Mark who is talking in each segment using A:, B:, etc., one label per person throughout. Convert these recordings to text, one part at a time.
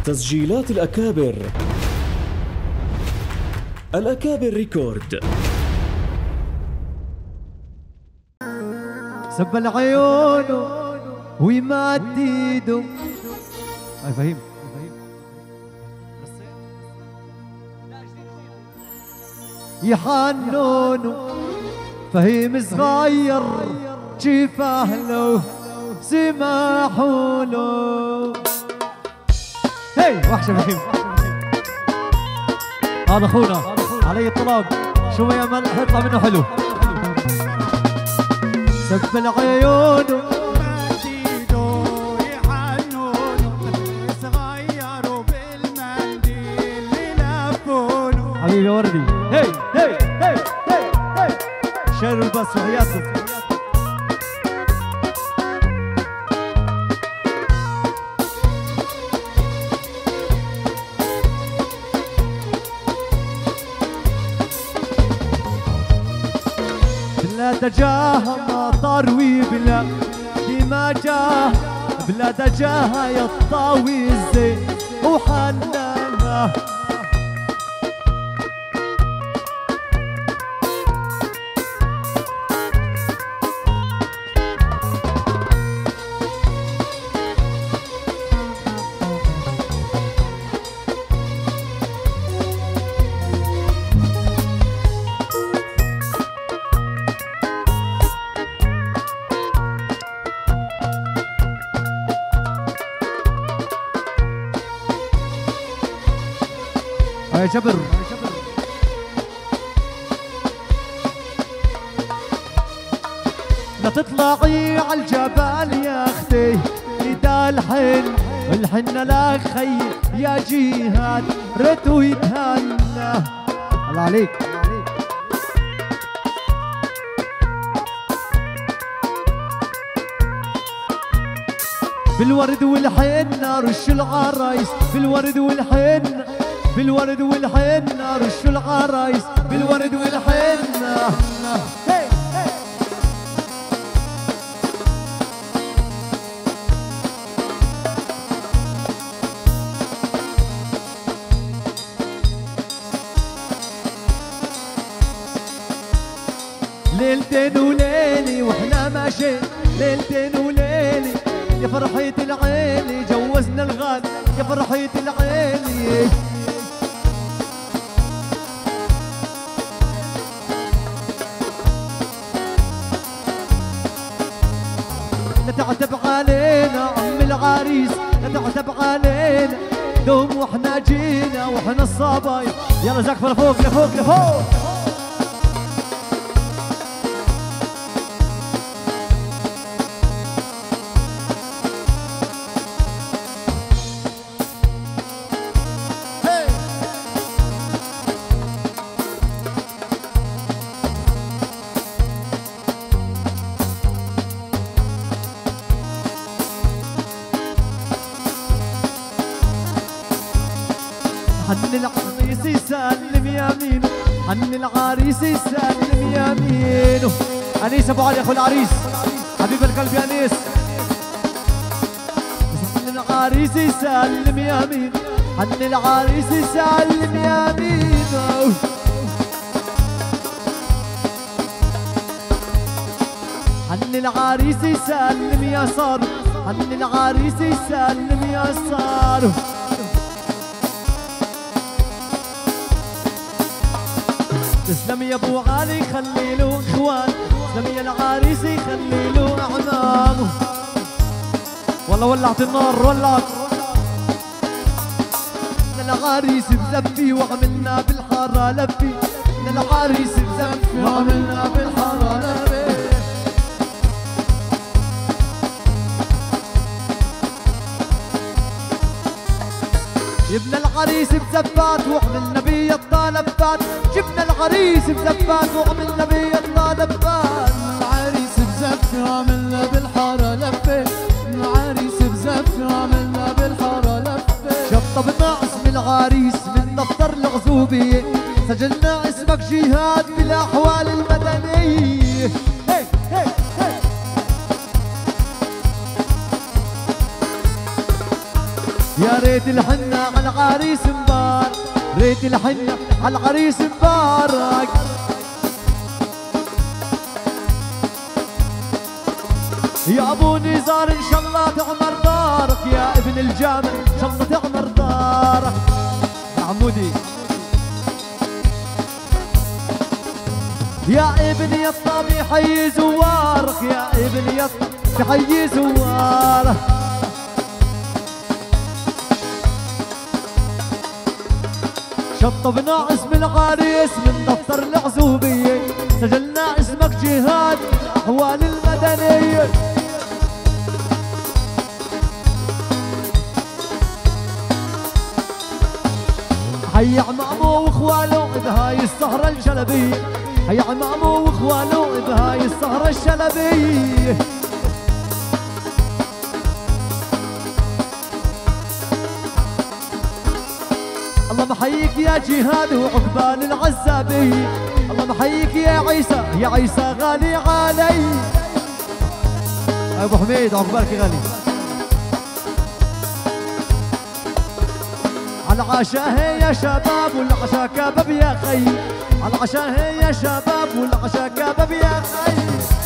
A: تسجيلات الأكابر. الأكابر ريكورد.
B: سب العيون ويمد ايده. هاي فهيم يحنون فهيم صغير كيف اهله سماحوا له. هي وحشه فهيم. هذا اخونا علي الطلاق شو يا مل حيطلع منه حلو. سب العيون
C: صغيروا بالمنديل يلفونه.
B: حبيبي وردي. هي هي هي هي هي شير البس وحياتكم. بلاد جاها مطر وبلا ما جاه بلاد جاها يطاوي الزين وحنانا. يا جبر لا تطلعي على الجبل يا اختي اذا الحن لا خي يا جهاد رد يتهنى. الله عليك. بالورد والحنة رش العرايس بالورد والحنة بالورد والحنة رشوا العرايس بالورد والحنة. هي هي ليلتين وليلي واحنا ماشيين ليلتين وليلي يا فرحة العيني جوزنا الغالي يا فرحة العيني. لا تعتب علينا عم العريس لا تعتب علينا دوم واحنا جينا واحنا الصبايا. يلا زقفة لفوق لفوق لفوق. حن العريس يسلم يمينه حن العريس يسلم يمينه. انيس ابو علي اخو العريس حبيب القلب يا انيس. حن العريس يسلم يمينه حن العريس يسلم يمينه. حن العريس يسلم يساره حن العريس يسلم يساره. تسلم يا ابو علي خلي له اخوان تسلم يا العريس يخلي له اعمامه. والله ولعت النار ولعت. العريس بزفي وعملنا بالحاره لفي العريس بزفي وعملنا بالحاره لفي. جبنا العريس بزفات وعملنا بيه الطالبات جبنا العريس بزفات وعملنا بيه الطالبات.
C: العريس بزف وعملنا بالحارة لفة العريس بزف وعملنا بالحارة لفة.
B: شطبنا اسم العريس من دفتر العزوبية سجلنا اسمك جهاد بالاحوال المدنية. هي هي هي يا ريت الحنة على العريس مبارك، ريت الحنة على العريس مبارك. يا ابو نزار ان شاء الله تعمر دارك، يا ابن الجامع ان شاء الله تعمر دارك. يا عمودي يا ابن يطا بحي زوارك، يا ابن يطا بحي زوارك. شطبنا اسم العريس من دفتر العزوبية، سجلنا اسمك جهاد الأحوال المدنية. حي عمامو واخوانه بهاي السهرة الجلبية، حي عمامو واخوانه بهاي السهرة الشلبية. الله محييك يا جهاد وعقبال العزابية، الله محييك يا عيسى، يا عيسى غالي علي. ابو حميد عقبالك يا غالي. على العشاء يا شباب والعشاء كباب يا خي، على العشاء يا شباب والعشاء كباب يا خي.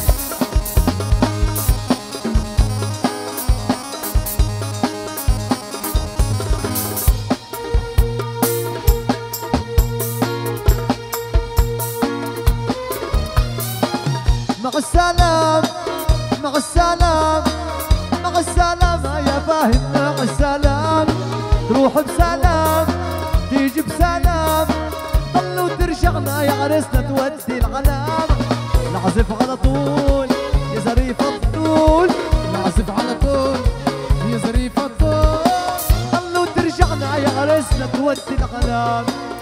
B: مع السلام مع السلام مع السلام يا فاهم، مع السلام تروح بسلام تيجي بسلام، ضل وترجعنا يا عرسنا تودي العلام. نعزف على طول يا ظريف الطول،
C: نعزف على طول يا ظريف الطول،
B: ضل وترجعنا يا عرسنا تودي العلام.